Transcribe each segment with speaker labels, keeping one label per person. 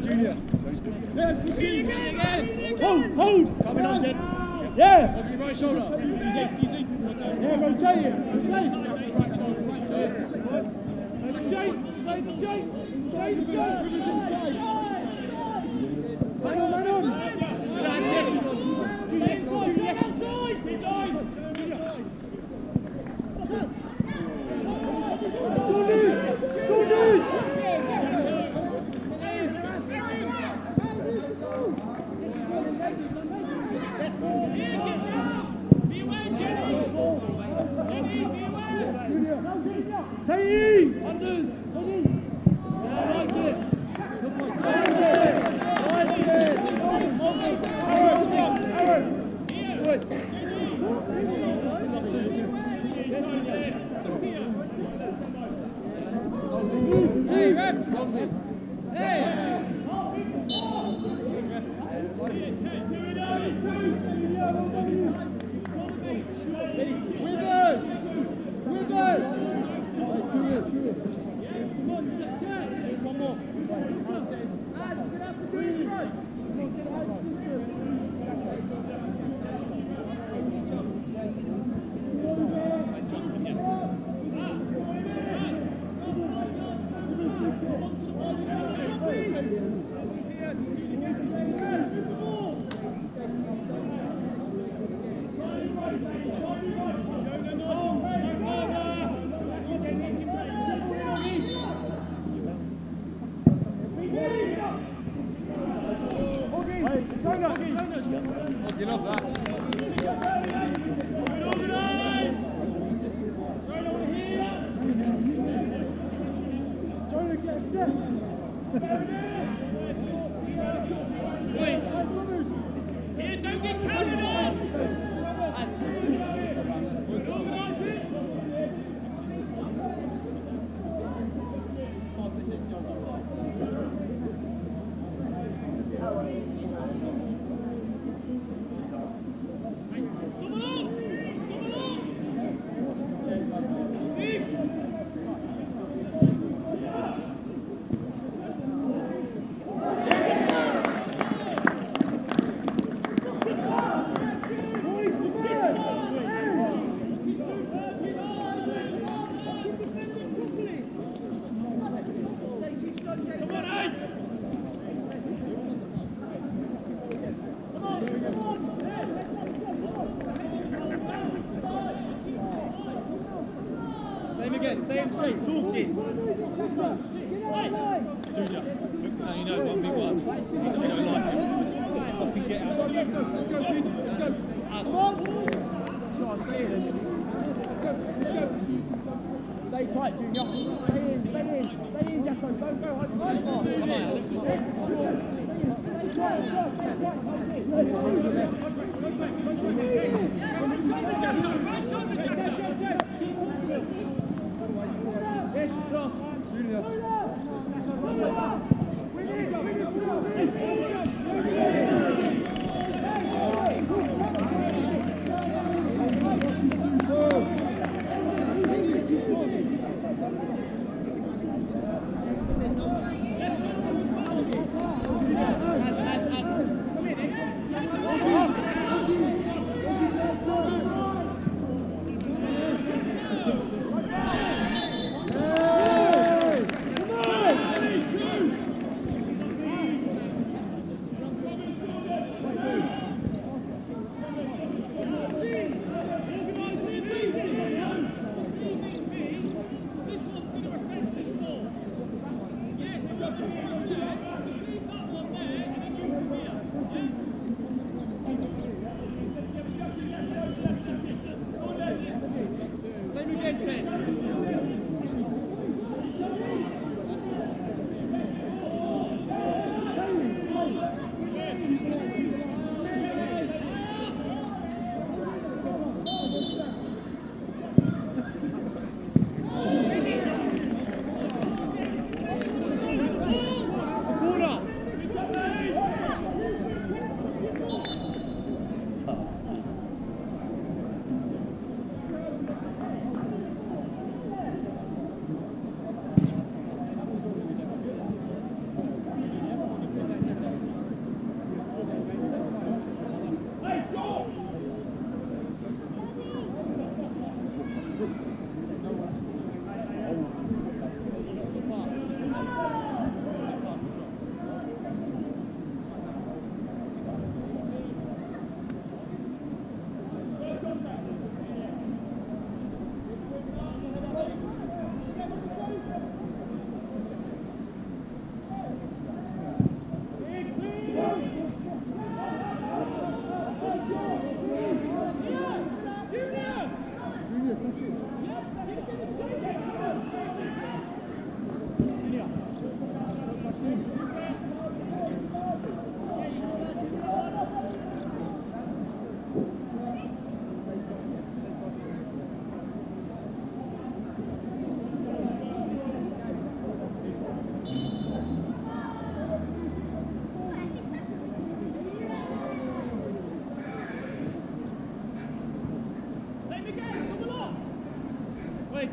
Speaker 1: Junior.
Speaker 2: Hold!
Speaker 1: Coming on, Jen.
Speaker 2: Yeah!
Speaker 1: Over your right shoulder.
Speaker 2: Easy. Yeah, rotate it.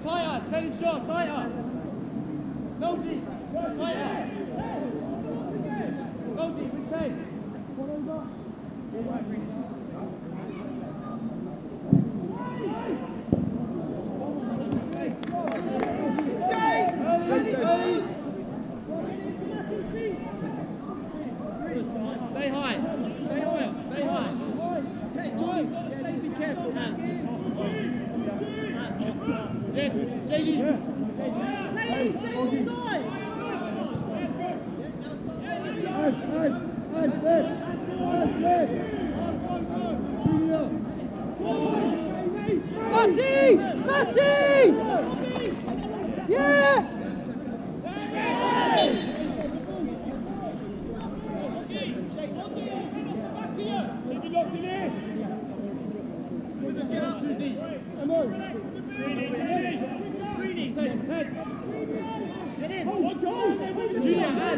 Speaker 2: tighter, 10 shot, tighter. No deep, tighter. No deep, with 10. Stay high, stay higher, stay high. Stay, be careful, hands. Yes, JD. Stay inside.
Speaker 1: Matty! Yeah!
Speaker 2: Just get up too deep. Come on. Get in. Junior, as.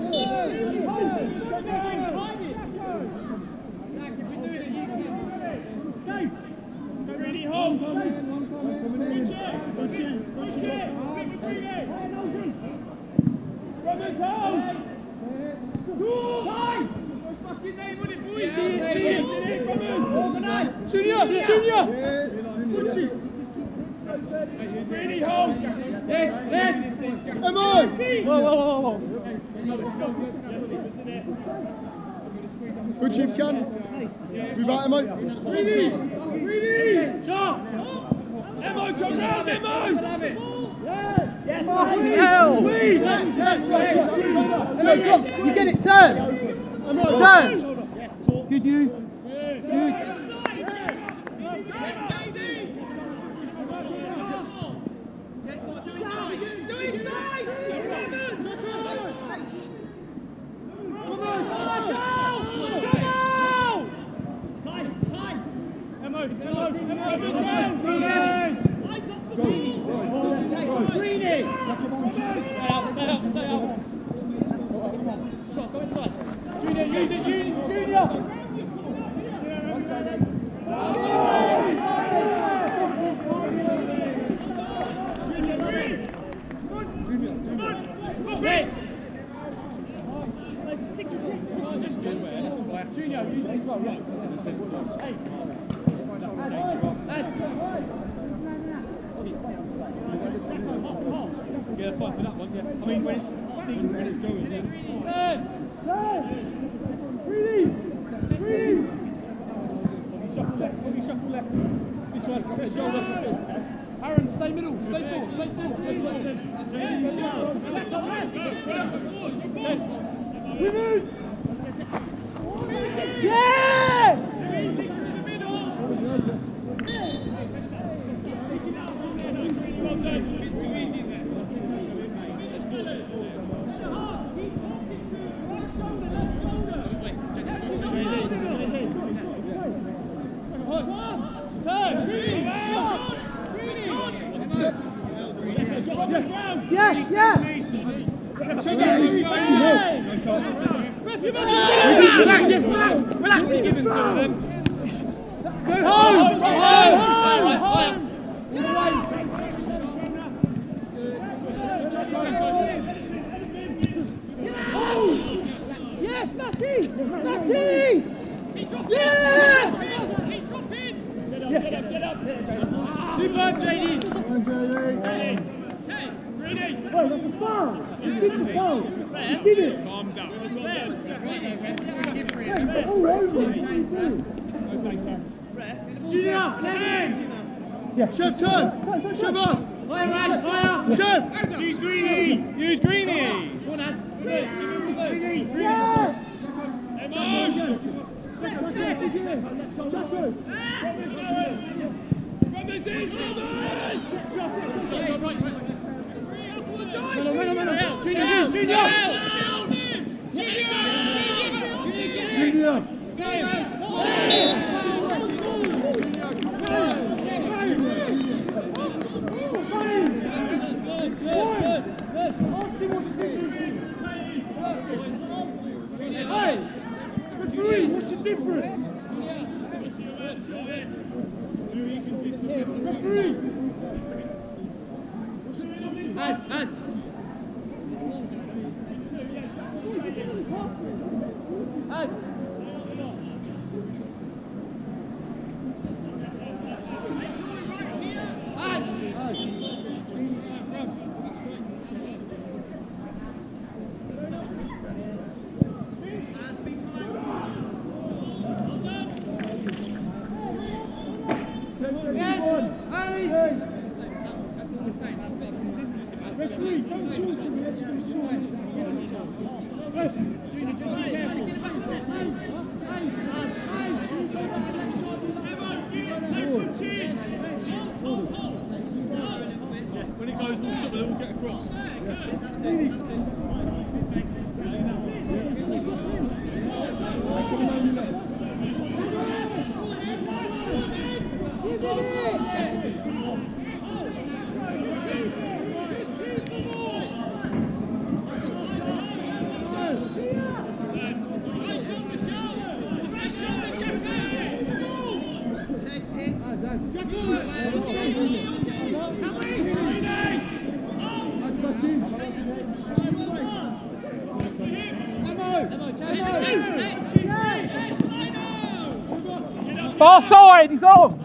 Speaker 2: Really hold. Push it. Organize. Junior. Really hold. Yes. Come on. Whoa.
Speaker 3: Good Chief Can. Move out, Emmo.
Speaker 2: Really. Sharp. Emmo, come round, Emmo. Yes. Please.
Speaker 1: You get it, turn! Turn! Good you. Good.
Speaker 2: Yeah, fine for that one, yeah. I mean, when it's deep, when it's going. Turn! Breathe! Bobby, shuffle left. This one, press shoulder. Aaron, stay middle, stay forward.
Speaker 1: Yeah!
Speaker 2: Relax, you're giving to them.
Speaker 1: Go home! Yes, Matty! Yeah!
Speaker 2: Get up. Super, JD.
Speaker 1: Wait, that's a foul! Just did the foul! Just did it!
Speaker 2: Calm down.
Speaker 1: All over!
Speaker 2: Junior, Levin!
Speaker 1: Yeah.
Speaker 3: Chef, turn! Chef up!
Speaker 2: Higher!
Speaker 3: Chef!
Speaker 2: Use Greenie! Go on, Az. Greenie!
Speaker 1: Yeah!
Speaker 3: Junior!
Speaker 2: Hey! Referee, what's the difference? Referee! and then we'll get across.
Speaker 1: Far side, he's on!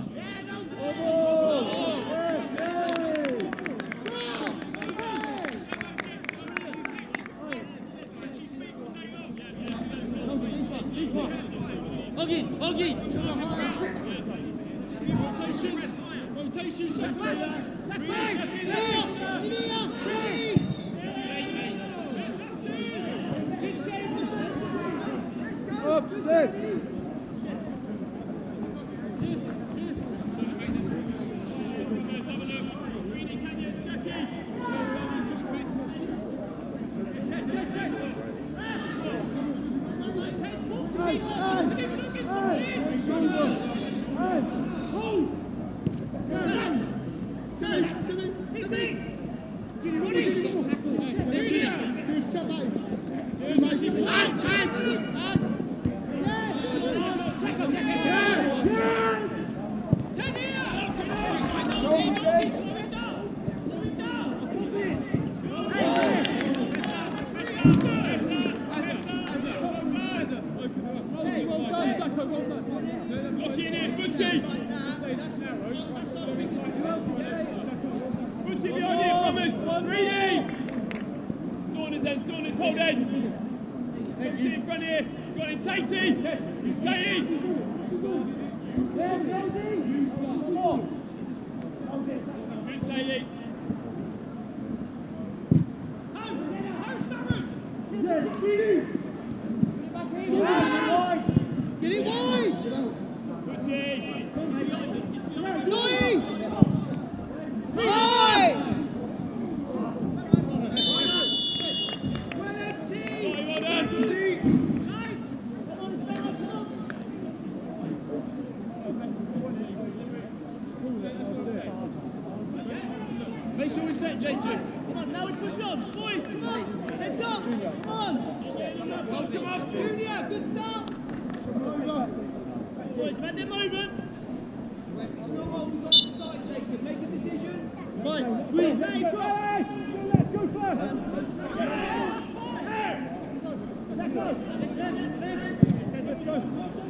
Speaker 4: Make sure we set, Jacob. Come on, now we push on. Boys, come on. Heads up. Come on. Come on, Junior. Good start. Boys, have their moment.
Speaker 2: It's not all we've got to decide, Jacob. Make a decision. Fine, squeeze.
Speaker 1: Hey, try! Go first! Let's go!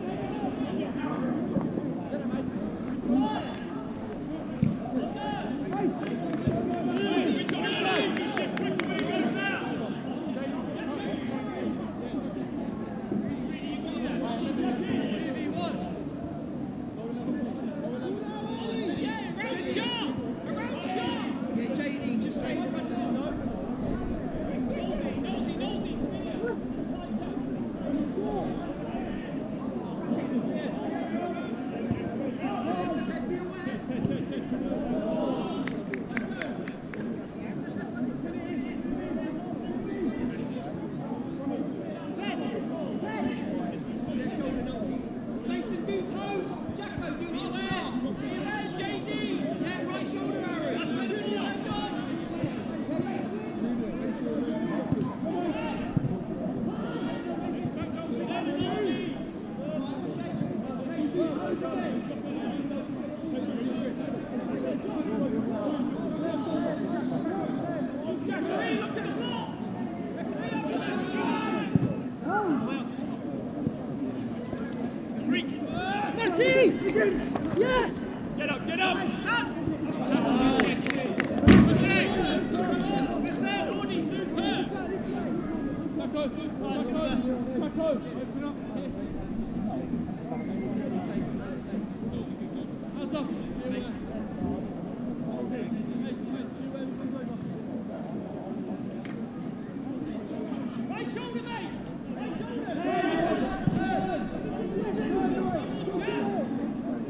Speaker 4: Yeah!
Speaker 1: Get up, get up!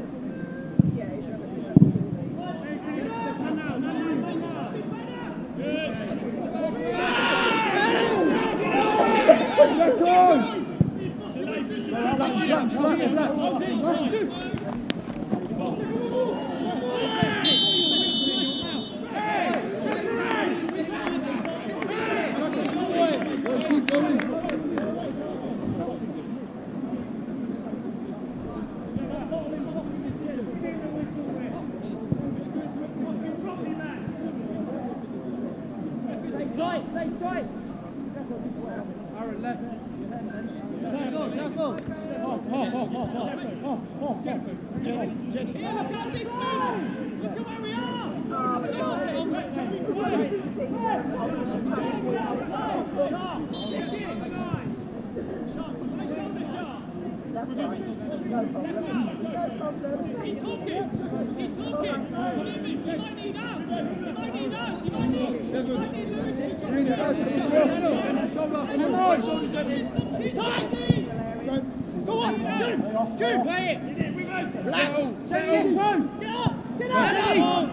Speaker 4: Yeah.
Speaker 2: Stay tight. Aaron left.
Speaker 4: Here, look at this man! Look at where we are! Keep talking! Keep talking! Believe me, you might need us! You might need us! You might need us!
Speaker 2: Go on, June, play it. Relax. Settle. Get up. Get out.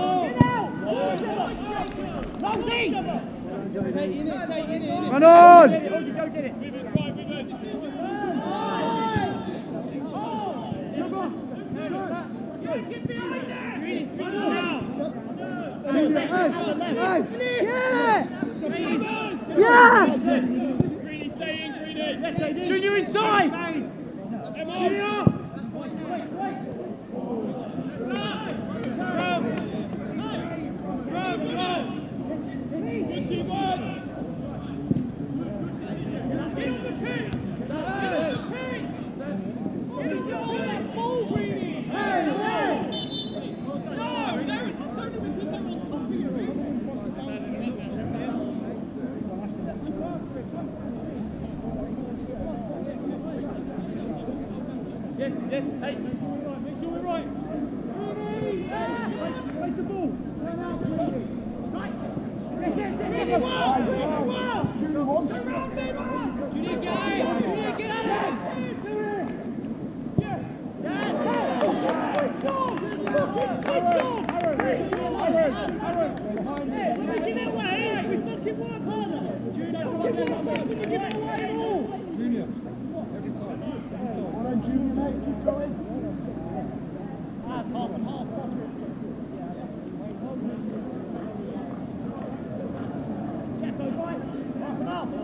Speaker 2: Rosie. Take in it.
Speaker 1: Run on.
Speaker 2: Go get it.
Speaker 4: Get behind there!
Speaker 1: Yeah!
Speaker 4: Greeny, stay in, Greeny!
Speaker 2: Yes, Junior inside!
Speaker 4: Come on! Yes, hey, make sure we're right. Take the ball. Junior, get in. Junior, get in. We're making it away. We're stuck in one corner. Junior, give it away at all.
Speaker 3: Junior. Well done, Junior, mate. Keep going.
Speaker 2: Half and half. Jacko, right. Half and half.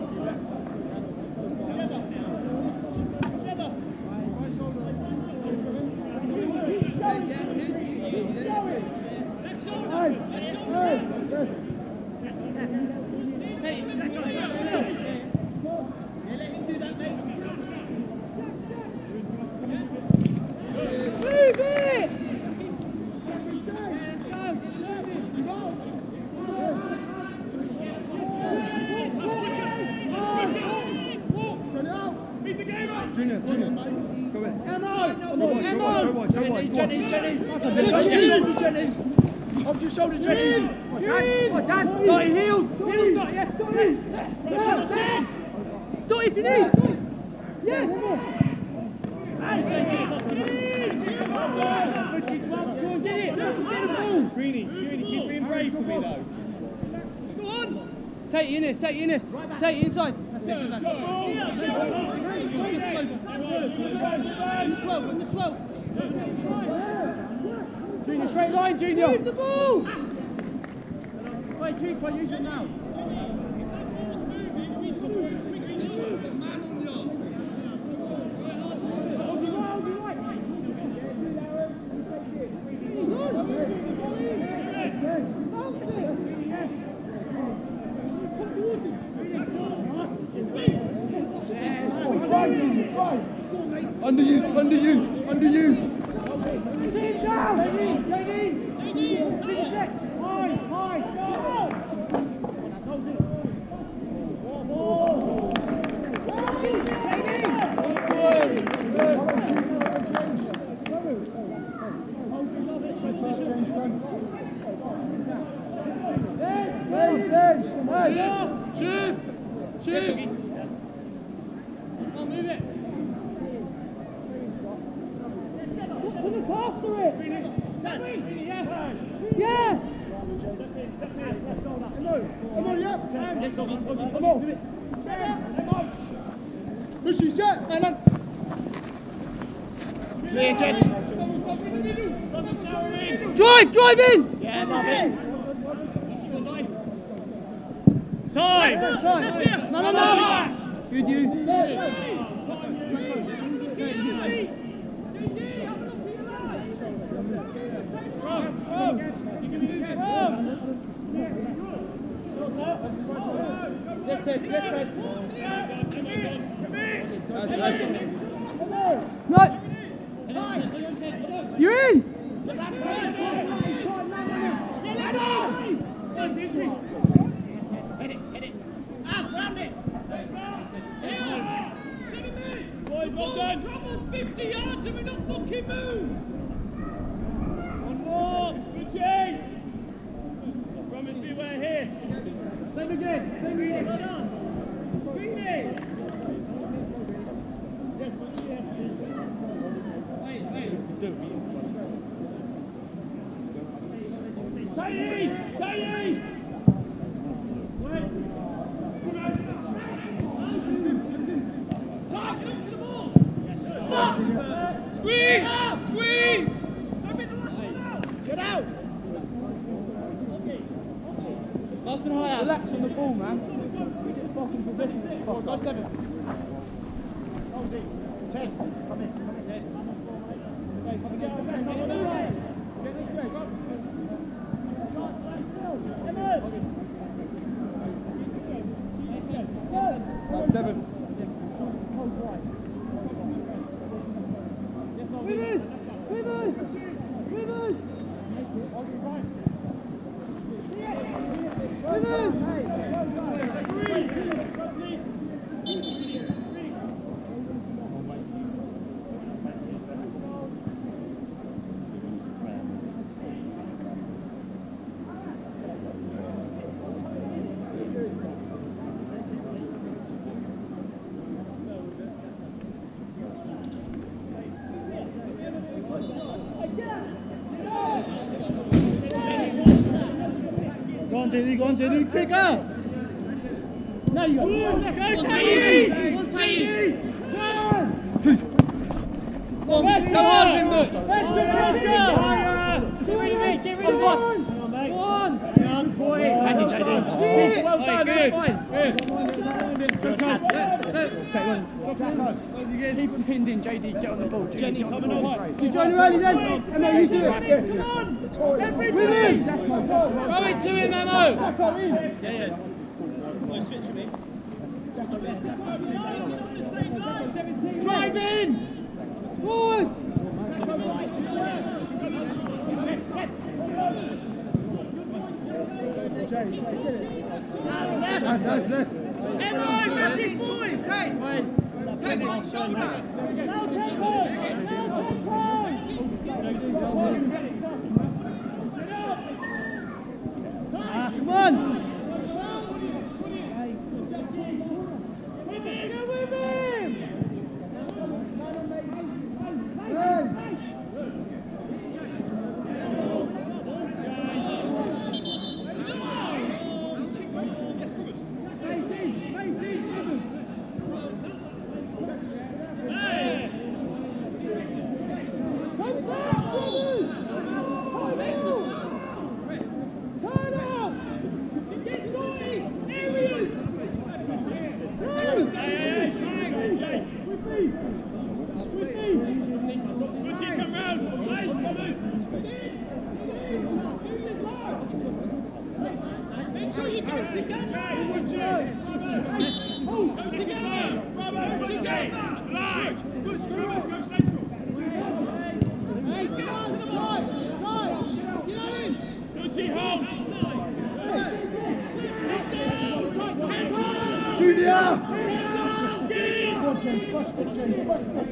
Speaker 2: Off your shoulder, Jenny!
Speaker 1: Got your heels! Heels, got you! Got if you need! Yeah! Get it! Get the ball!
Speaker 4: Greeny, keep being brave for me though.
Speaker 1: Go on! Take it in here, take it in here. Take it inside. That's it, go back. On the 12, on the 12. Junior, straight line, Junior! Move the ball! Wait, keep on, use it now.
Speaker 3: Drive, Junior, drive. Under you.
Speaker 1: Team down! High!
Speaker 4: Shift!
Speaker 1: I'll move it. To look after it. Yeah.
Speaker 3: Come on, yeah.
Speaker 1: Come on.
Speaker 3: Push you, set.
Speaker 2: Clear, Jen.
Speaker 1: Drive in!
Speaker 2: Yeah, love it.
Speaker 1: Time! No. Good you. No! You're in!
Speaker 2: Hit it. Ask, round it.
Speaker 4: Boys, well done. Trouble 50 yards and we don't fucking move. One more. Good change. Promise me we're here.
Speaker 2: Same again.
Speaker 4: Well done. Bring it. Tayi! Squeeze!
Speaker 2: Get out.
Speaker 1: Nice and high. Relax on the ball, man. Get fucking position. Go 7.
Speaker 3: Nosy. 10. Come in.
Speaker 1: That's 7.
Speaker 2: Go on, Jenny, pick up! Now you go! Go, Tayi!
Speaker 1: Go hard, Limburg!
Speaker 2: Get rid of it! Go on! Young boy! Well done,
Speaker 1: good.
Speaker 2: fine!
Speaker 1: Good pass. Keep them pinned in, JD. Get on the ball.
Speaker 2: Jenny coming on!
Speaker 1: You join him early then? Emma, you do it.
Speaker 2: Come on!
Speaker 1: Willie! Throw it to him, Emma! Yeah.
Speaker 2: Drive in!
Speaker 1: Forward!
Speaker 3: That's left.
Speaker 2: Everyone, matching point! Take off shoulder!
Speaker 1: Come on!
Speaker 3: Junior! Go on, James, bust it, James, bust it.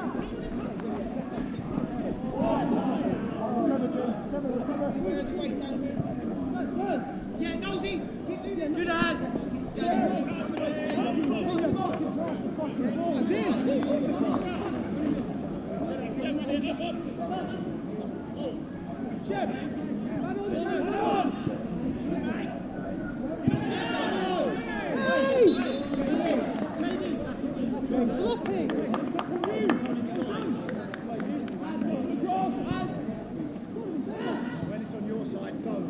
Speaker 2: Yeah, Nosy! Good as! When it's on your side, go.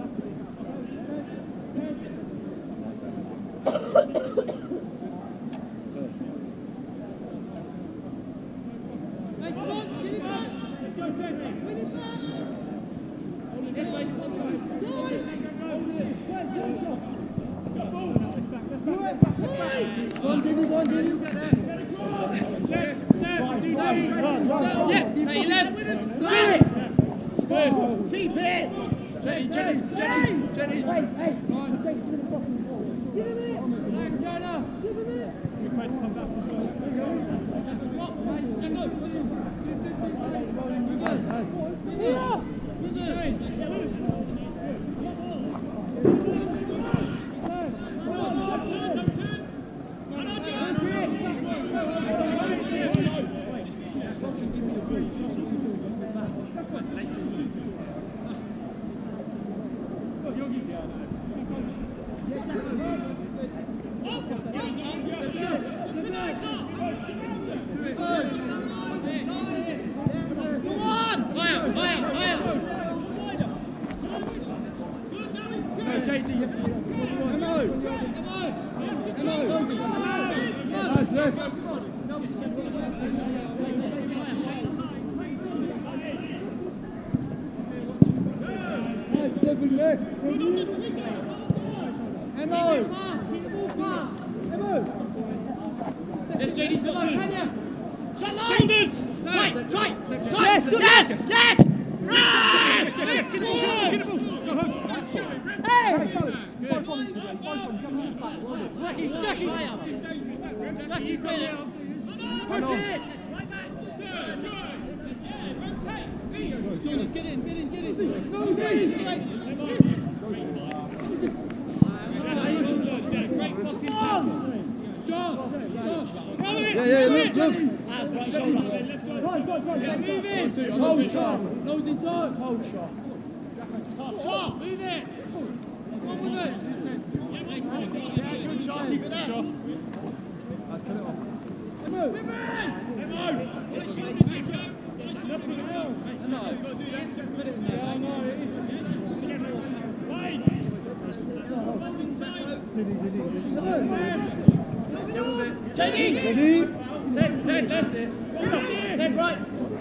Speaker 2: Keep it! Jenny! Yes, JD's got two. Shut line! Shoulders! Tight! Yes! Yes! Right!
Speaker 1: Jackie's got it. Get in.
Speaker 3: Yeah, look.
Speaker 2: That's right shoulder.
Speaker 3: Right.
Speaker 1: Move in.
Speaker 3: Hold sharp.
Speaker 1: Nose in tight.
Speaker 3: Hold sharp.
Speaker 2: Sharp.
Speaker 1: Move it. Come with it.
Speaker 2: Yeah, good sharp. Keep it there.
Speaker 3: Let's put it off.
Speaker 2: JD!
Speaker 1: Ted, that's it.
Speaker 2: Ted, right.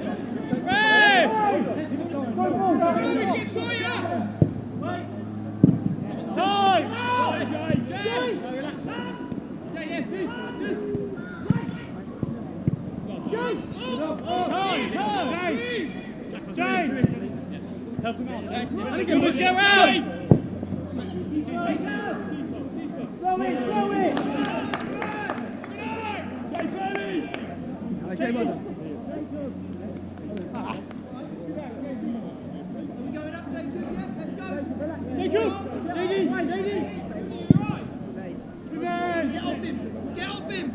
Speaker 1: Help him out, Jack. Let's go out!
Speaker 2: Get off him!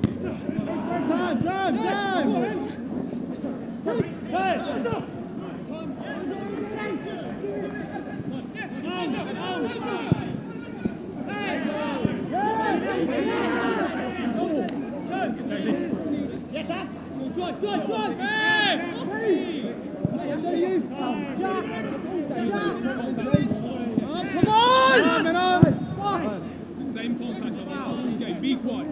Speaker 3: Time!
Speaker 2: Yes, As.
Speaker 1: Good.
Speaker 3: Come on!
Speaker 4: Same contact on the whole game. Be quiet.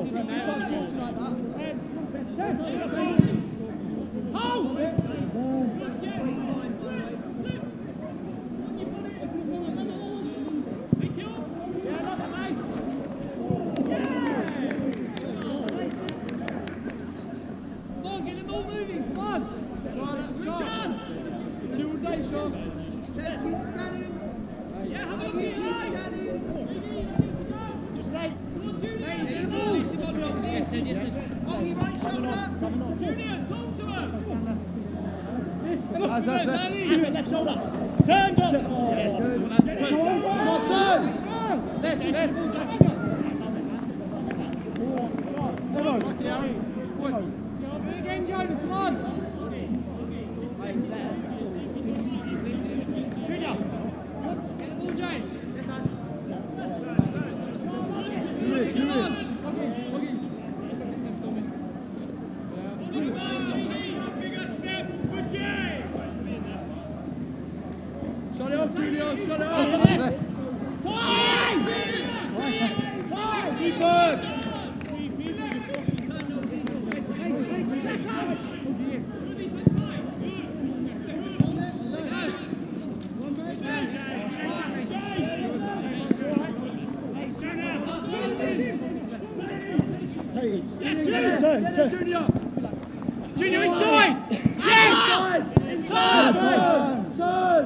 Speaker 2: Left shoulder.
Speaker 1: Turn up.
Speaker 2: Turn.
Speaker 1: Left. Again, Jonah, come on.
Speaker 2: Junior.
Speaker 1: Get the ball, Jane.
Speaker 2: off, Junior. Shut it off.
Speaker 3: Time! Time!
Speaker 2: Keep bird.
Speaker 3: Yes, Junior!
Speaker 2: Junior inside. Yes. Inside.
Speaker 3: Turn!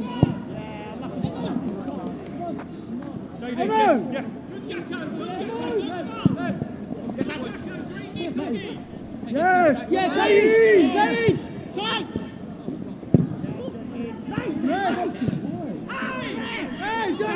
Speaker 1: Yes, yes, Davey! Davey!
Speaker 2: Side.
Speaker 1: Hey, go!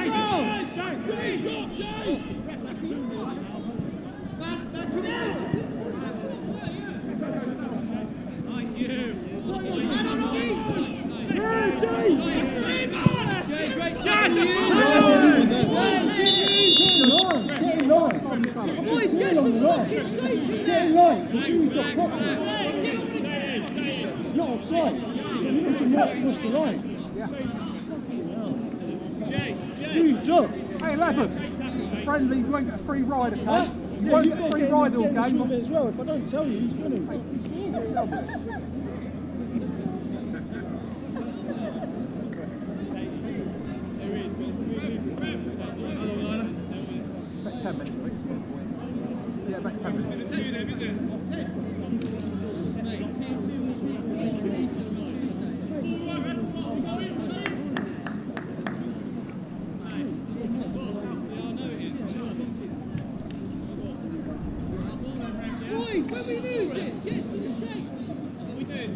Speaker 3: It's not offside. You're looking right across the line. Huge job.
Speaker 1: Hey, Leopard, friendly, you won't get a free ride, okay?
Speaker 3: Huh?
Speaker 1: You won't get a free ride all
Speaker 3: Get
Speaker 1: game.
Speaker 3: him as well. If I don't tell you, he's winning.
Speaker 1: About 10 minutes, please. Yeah, about 10 minutes.
Speaker 4: Boys, when we lose it, get to the tape. What we do?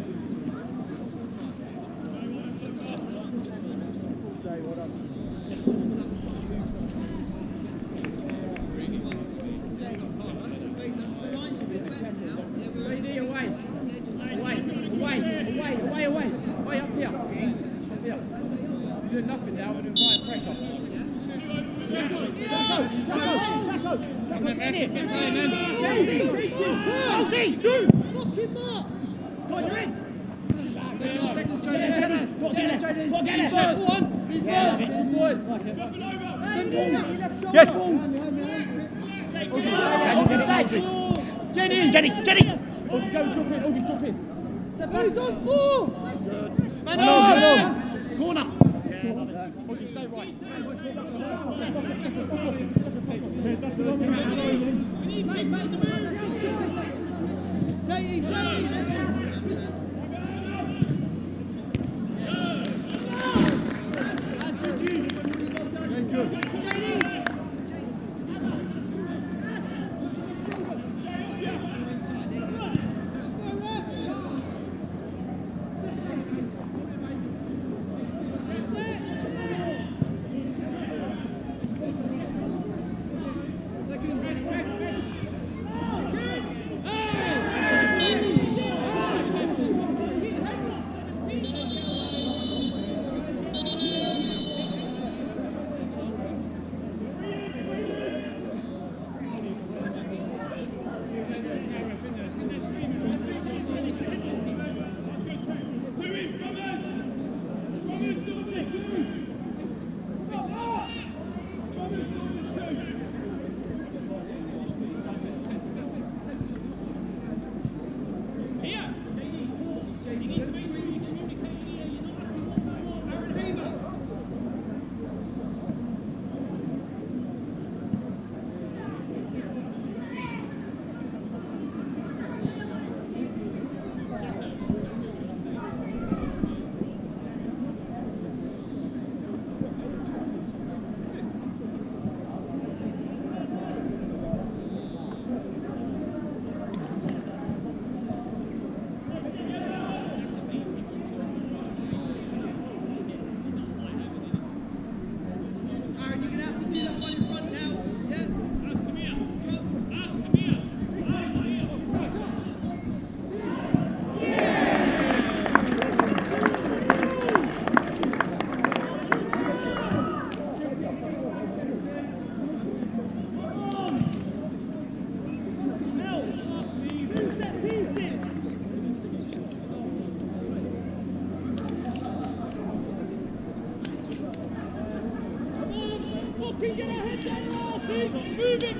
Speaker 2: Away up here. You're doing nothing now, we're doing fire pressure.
Speaker 4: Fucking mark!
Speaker 2: Go on, you're in. Seconds, JD. Got to get it, JD. Got to get it. First. Be first. Good. Simple.
Speaker 1: Yes!
Speaker 2: Jenny in, Jenny. Augie, go, drop in. Step back.
Speaker 4: Who's on four?
Speaker 2: Man on. Corner. Augie, stay right.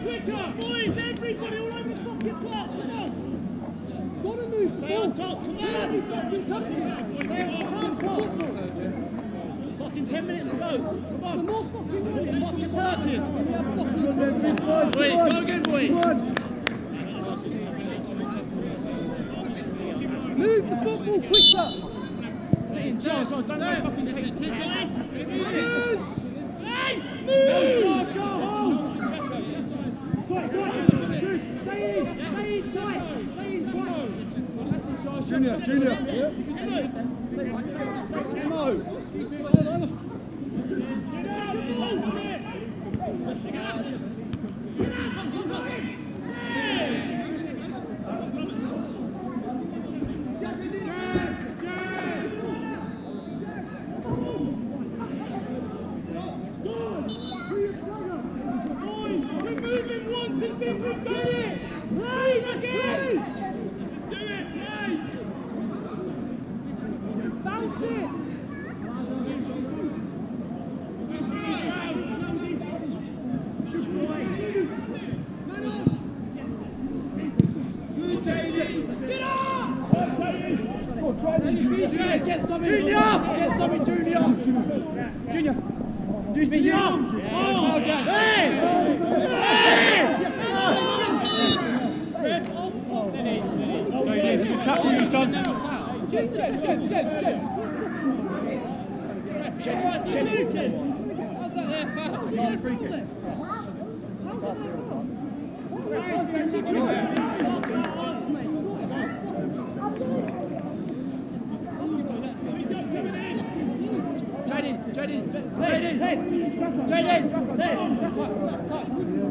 Speaker 4: quicker! Boys, everybody all over the fucking park, come on! Gotta move, stay on top, come on! Stay on top! Fucking 10 minutes to go, come on! More fucking turkey! Wait, go again, boys! Move the football quicker! Stay in charge, don't go fucking take it. Hey, move!
Speaker 3: Junior.
Speaker 2: Get something, Junior! Use me, Junior! Hey!
Speaker 1: Good tackle, you son.
Speaker 4: How's that there, foul? Free kick.
Speaker 2: JD! Touch!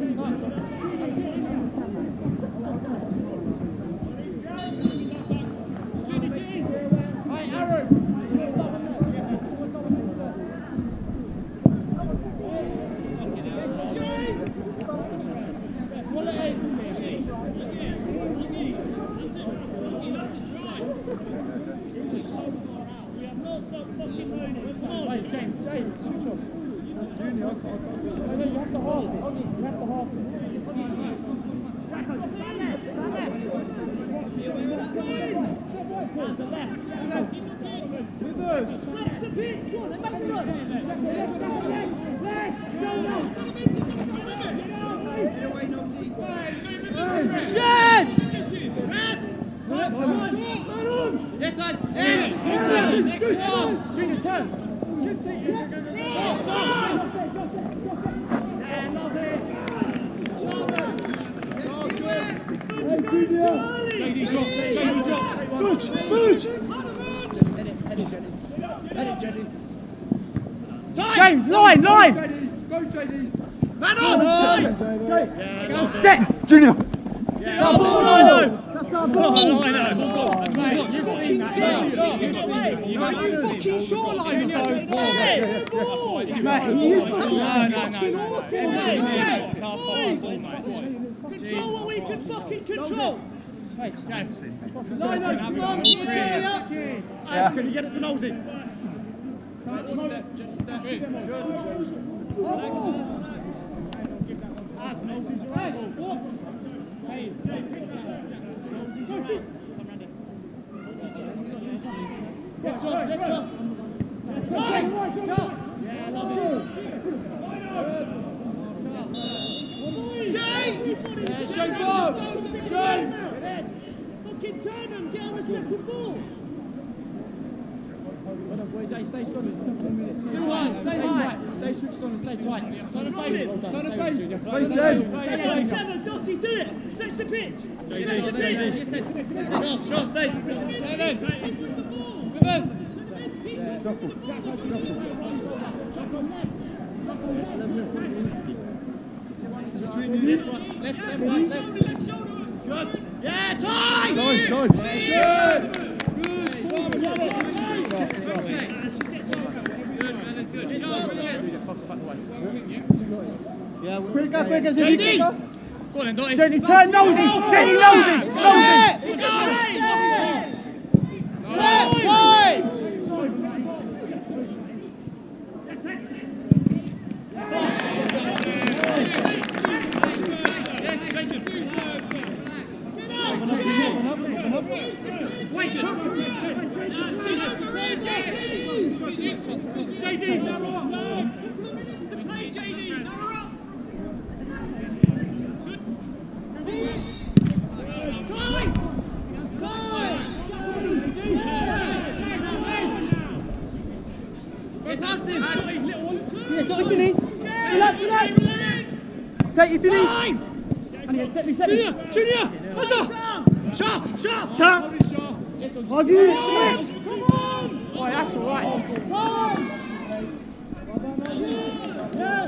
Speaker 2: Hey, Aaron!
Speaker 4: Stretch the pitch! Go on, then make it run! Shed!
Speaker 2: Yes, guys!
Speaker 3: Junior, turn!
Speaker 1: JD drop.
Speaker 3: Good!
Speaker 2: Head it, Jenny.
Speaker 1: James, line!
Speaker 3: Go, JD!
Speaker 2: Man on!
Speaker 1: Set!
Speaker 3: Junior!
Speaker 1: That's our ball!
Speaker 3: That's our ball!
Speaker 1: I know. Mate,
Speaker 3: you fucking serious? Are you fucking sure like
Speaker 1: so poor.
Speaker 3: Mate, you fucking
Speaker 4: Control what we can fucking control!
Speaker 3: Line up, come on,
Speaker 1: Can you get it to Nosey?
Speaker 4: Fucking turn them, get on the second ball!
Speaker 2: Stay solid. Still high, stay high. Stay switched on and stay tight. Turn the face.
Speaker 4: Seven, Dotty, do it! Stretch the pitch! Stretch the pitch!
Speaker 2: Shot, stay. Left. Good. Yeah, tight!
Speaker 3: Good!
Speaker 1: Yeah,
Speaker 3: Quick,
Speaker 1: JD!
Speaker 3: JD!
Speaker 1: Go on then, Dotty.
Speaker 3: JD, turn Nosey! JD, Nosey!
Speaker 1: Take if you need. And again, set me. Junior! Sharp! Hug you! Come on! Oh, that's alright. Come on! Yes!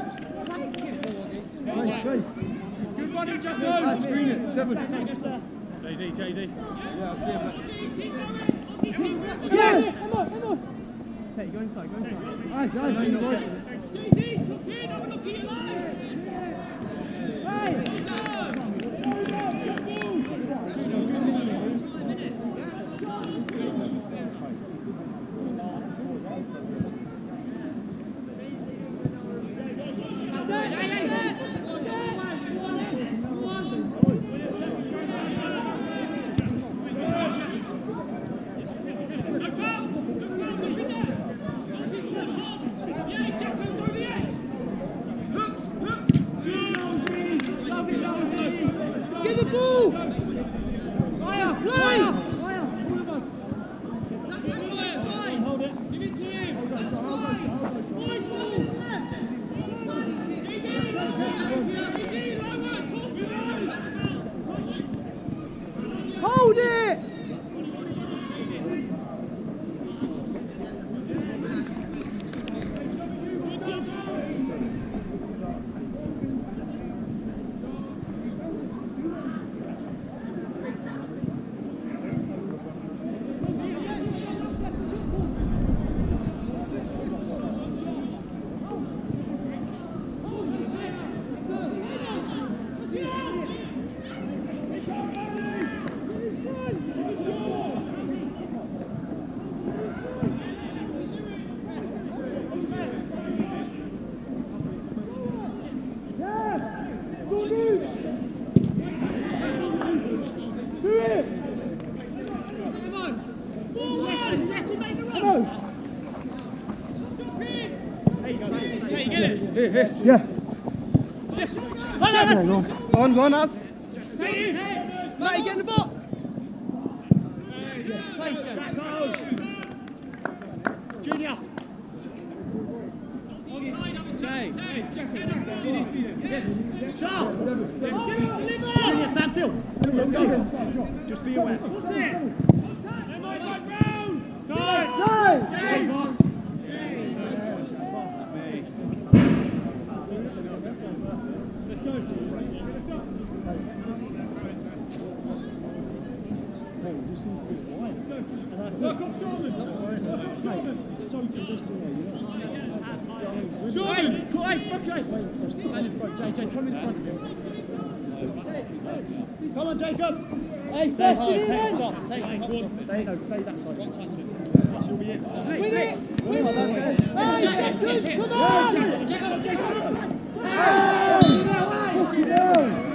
Speaker 2: Good running, Jacko!
Speaker 3: Screen it, 7.
Speaker 2: JD.
Speaker 3: Yeah, I'll see him.
Speaker 1: Yes! Come on! Take, go inside.
Speaker 3: Nice, boy.
Speaker 4: JD, tuck in, have a look at your line.
Speaker 1: Get the ball! Fire!
Speaker 4: Hold it. Give it to him. That's fine. Boys, ball.
Speaker 1: Hold it!
Speaker 3: Yeah.
Speaker 1: Go on, Az.
Speaker 4: Matty, get in the box.
Speaker 1: Junior. Sharp. Junior, stand still. Just be aware.
Speaker 4: What's it?
Speaker 1: Jordan! JJ, come in front of him.
Speaker 2: Come on, Jacob!
Speaker 1: Hey, first in then! Stay that side. She'll be in. Win it! Win it! Hey, come on! Jacob!